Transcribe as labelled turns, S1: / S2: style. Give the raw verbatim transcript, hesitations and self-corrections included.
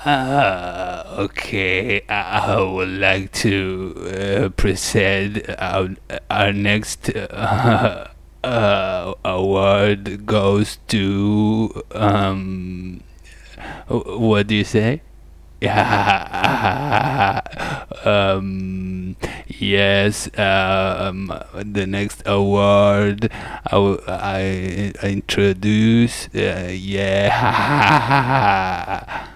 S1: Uh, okay, I would like to uh, present our, our next uh, uh, award goes to um what do you say? Yeah. um yes, um the next award I will I, I introduce uh, yeah.